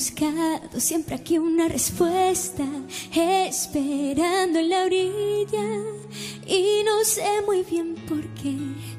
buscado siempre aquí una respuesta, esperando en la orilla, y no sé muy bien por qué.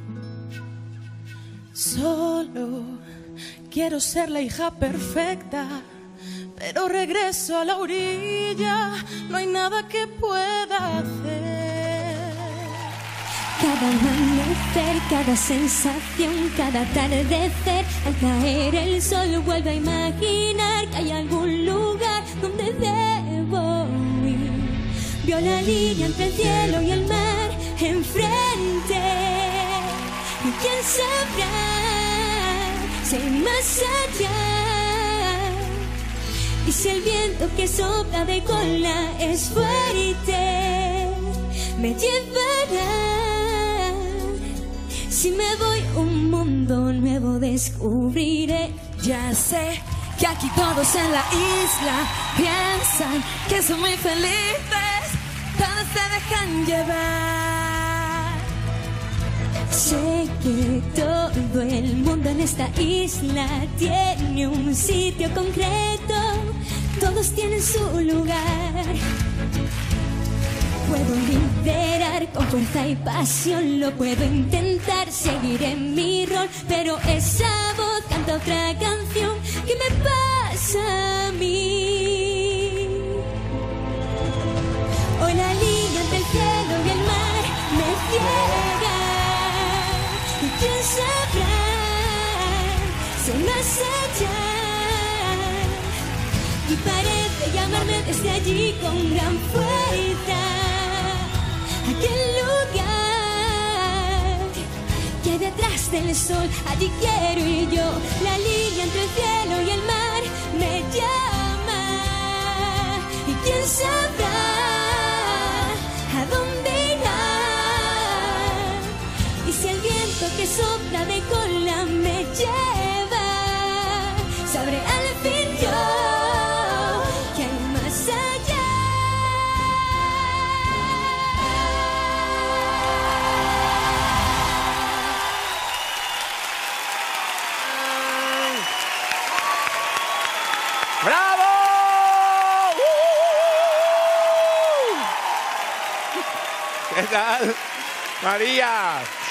Solo quiero ser la hija perfecta, pero regreso a la orilla, no hay nada que pueda hacer. Cada amanecer, cada sensación, cada atardecer, al caer el sol vuelvo a imaginar que hay algún lugar donde debo ir. Vio la línea entre el cielo y el mar enfrente, y quién sabrá si hay más allá. Y si el viento que sopla de cola es fuerte, me llevará. Si me voy, un mundo nuevo descubriré. Ya sé que aquí todos en la isla piensan que son muy felices, todos se dejan llevar. Sé que todo el mundo en esta isla tiene un sitio concreto, todos tienen su lugar. Puedo liderar con fuerza y pasión, lo puedo intentar, seguir en mi rol, pero esa voz canta otra canción. ¿Qué me pasa a mí? Hoy la línea entre el cielo y el mar me ciega, y quién sabrá si hay más allá. Y parece llamarme desde allí con gran fuerza, aquel lugar que hay detrás del sol, allí quiero ir yo. La línea entre el cielo y el mar me llama, y quién sabrá a dónde irá. Y si el viento que sopla de cola me lleva, sabré al fin yo que hay más allá. ¡Bravo! ¿Qué tal, María?